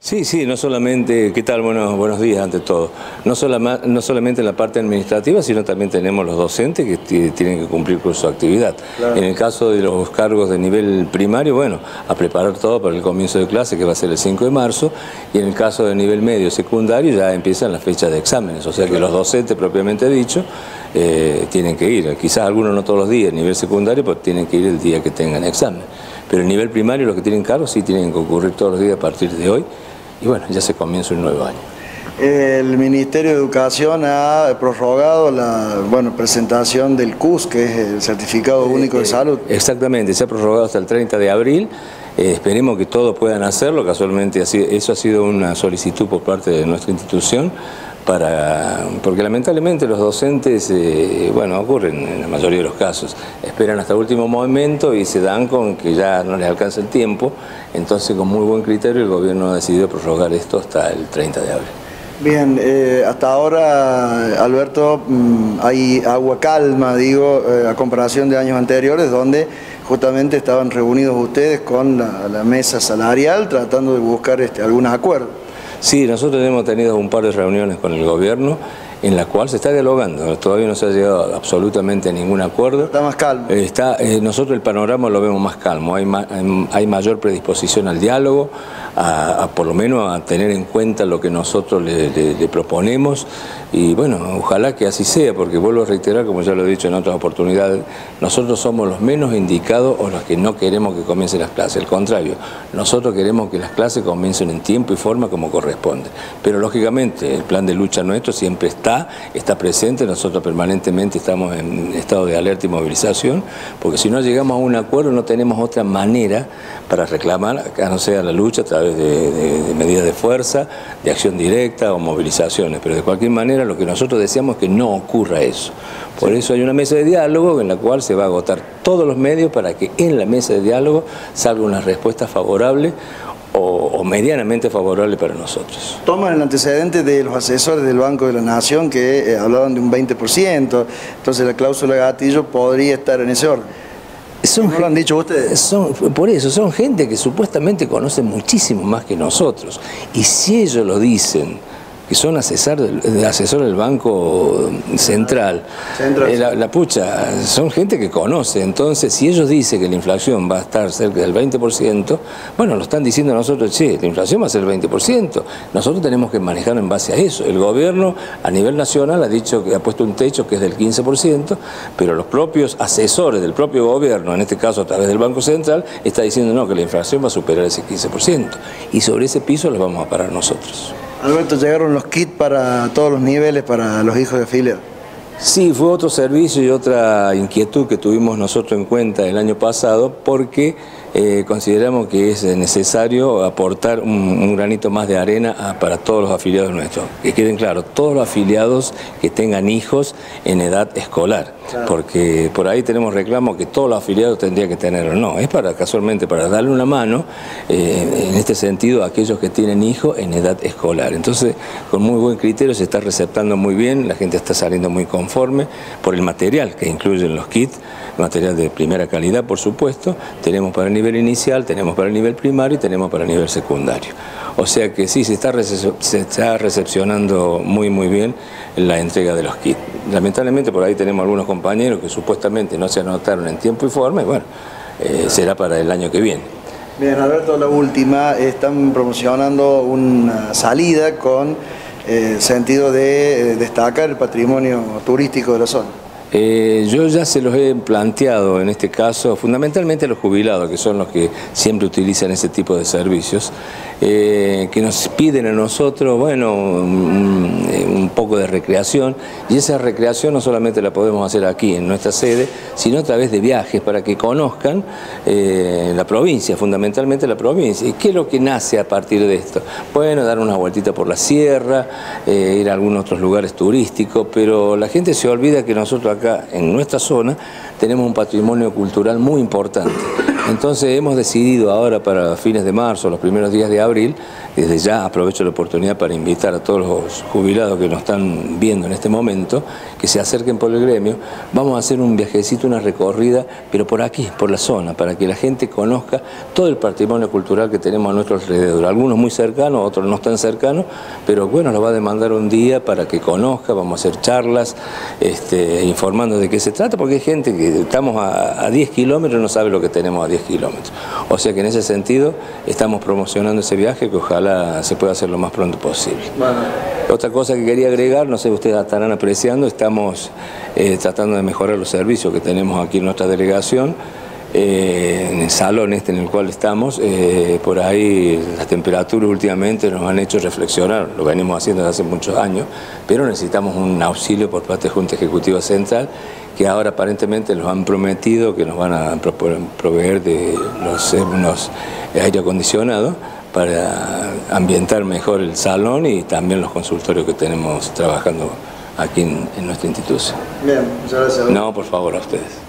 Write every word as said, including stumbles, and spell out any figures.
Sí, sí, no solamente, ¿qué tal? Bueno, buenos días ante todo. No, sola, no solamente en la parte administrativa, sino también tenemos los docentes que tienen que cumplir con su actividad. Claro. En el caso de los cargos de nivel primario, bueno, a preparar todo para el comienzo de clase, que va a ser el cinco de marzo, y en el caso de nivel medio secundario ya empiezan las fechas de exámenes, o sea que los docentes propiamente dicho eh, tienen que ir, quizás algunos no todos los días, nivel secundario, pues tienen que ir el día que tengan examen. Pero en nivel primario los que tienen cargos sí tienen que ocurrir todos los días a partir de hoy. Y bueno, ya se comienza un nuevo año. El Ministerio de Educación ha prorrogado la bueno, presentación del C U S, que es el Certificado Único de Salud. Exactamente, se ha prorrogado hasta el treinta de abril. Eh, esperemos que todos puedan hacerlo. Casualmente eso ha sido una solicitud por parte de nuestra institución, para, porque lamentablemente los docentes, eh, bueno, ocurren en la mayoría de los casos, esperan hasta el último momento y se dan con que ya no les alcanza el tiempo, entonces con muy buen criterio el gobierno ha decidido prorrogar esto hasta el treinta de abril. Bien, eh, hasta ahora, Alberto, hay agua calma, digo, eh, a comparación de años anteriores, donde justamente estaban reunidos ustedes con la, la mesa salarial tratando de buscar este, algunos acuerdos. Sí, nosotros hemos tenido un par de reuniones con el gobierno en la cual se está dialogando, todavía no se ha llegado absolutamente a ningún acuerdo. Está más calmo. Está, eh, nosotros el panorama lo vemos más calmo, hay, ma, hay mayor predisposición al diálogo, a, a por lo menos a tener en cuenta lo que nosotros le, le, le proponemos y bueno, ojalá que así sea, porque vuelvo a reiterar, como ya lo he dicho en otras oportunidades, nosotros somos los menos indicados o los que no queremos que comiencen las clases, al contrario, nosotros queremos que las clases comiencen en tiempo y forma como corresponde, pero lógicamente el plan de lucha nuestro siempre está Está, está presente, nosotros permanentemente estamos en estado de alerta y movilización, porque si no llegamos a un acuerdo no tenemos otra manera para reclamar, a no ser la lucha a través de, de, de medidas de fuerza, de acción directa o movilizaciones, pero de cualquier manera lo que nosotros deseamos es que no ocurra eso. Por eso hay una mesa de diálogo en la cual se va a agotar todos los medios para que en la mesa de diálogo salga una respuesta favorable O, o medianamente favorable para nosotros. Toman el antecedente de los asesores del Banco de la Nación que eh, hablaban de un veinte por ciento, entonces la cláusula gatillo podría estar en ese orden. Son, ¿No lo han dicho ustedes? Son, por eso, son gente que supuestamente conoce muchísimo más que nosotros, y si ellos lo dicen, que son asesor del, asesor del Banco Central, Central. Eh, la, la pucha, son gente que conoce, entonces si ellos dicen que la inflación va a estar cerca del veinte por ciento, bueno, lo están diciendo a nosotros, che, la inflación va a ser el veinte por ciento, nosotros tenemos que manejarlo en base a eso. El gobierno a nivel nacional ha dicho que ha puesto un techo que es del quince por ciento, pero los propios asesores del propio gobierno, en este caso a través del Banco Central, está diciendo no, que la inflación va a superar ese quince por ciento, y sobre ese piso lo vamos a parar nosotros. Alberto, ¿llegaron los kits para todos los niveles para los hijos de afiliados? Sí, fue otro servicio y otra inquietud que tuvimos nosotros en cuenta el año pasado, porque eh, consideramos que es necesario aportar un, un granito más de arena a, para todos los afiliados nuestros. Que queden claros, todos los afiliados que tengan hijos en edad escolar, claro. Porque por ahí tenemos reclamos que todos los afiliados tendrían que tenerlo. No, es para casualmente para darle una mano, eh, en este sentido, a aquellos que tienen hijos en edad escolar. Entonces, con muy buen criterio se está receptando muy bien, la gente está saliendo muy conforme por el material que incluyen los kits, material de primera calidad, por supuesto. Tenemos para el nivel inicial, tenemos para el nivel primario y tenemos para el nivel secundario. O sea que sí, se está, se está recepcionando muy muy bien la entrega de los kits. Lamentablemente por ahí tenemos algunos compañeros que supuestamente no se anotaron en tiempo y forma, y bueno, eh, será para el año que viene. Bien, Alberto, la última, están promocionando una salida con eh, sentido de eh, destacar el patrimonio turístico de la zona. Eh, yo ya se los he planteado en este caso, fundamentalmente a los jubilados, que son los que siempre utilizan ese tipo de servicios, eh, que nos piden a nosotros, bueno, un, un poco de recreación, y esa recreación no solamente la podemos hacer aquí en nuestra sede, sino a través de viajes para que conozcan eh, la provincia, fundamentalmente la provincia. ¿Y qué es lo que nace a partir de esto? Bueno, dar una vueltita por la sierra, eh, ir a algunos otros lugares turísticos, pero la gente se olvida que nosotros acá en nuestra zona tenemos un patrimonio cultural muy importante. Entonces hemos decidido ahora para fines de marzo, los primeros días de abril, desde ya aprovecho la oportunidad para invitar a todos los jubilados que nos están viendo en este momento, que se acerquen por el gremio. Vamos a hacer un viajecito, una recorrida, pero por aquí, por la zona, para que la gente conozca todo el patrimonio cultural que tenemos a nuestro alrededor. Algunos muy cercanos, otros no tan cercanos, pero bueno, nos va a demandar un día para que conozca, vamos a hacer charlas, este, informando de qué se trata, porque hay gente que estamos a, a diez kilómetros y no sabe lo que tenemos a diez kilómetros. O sea que en ese sentido estamos promocionando ese viaje que ojalá se pueda hacer lo más pronto posible. Bueno. Otra cosa que quería agregar, no sé, ustedes estarán apreciando, estamos eh, tratando de mejorar los servicios que tenemos aquí en nuestra delegación. Eh, en el salón este en el cual estamos, eh, por ahí las temperaturas últimamente nos han hecho reflexionar, lo venimos haciendo desde hace muchos años, pero necesitamos un auxilio por parte de Junta Ejecutiva Central, que ahora aparentemente nos han prometido que nos van a proveer de los, unos aire acondicionados para ambientar mejor el salón y también los consultorios que tenemos trabajando aquí en, en nuestra institución. Bien, muchas gracias. No, por favor, a ustedes.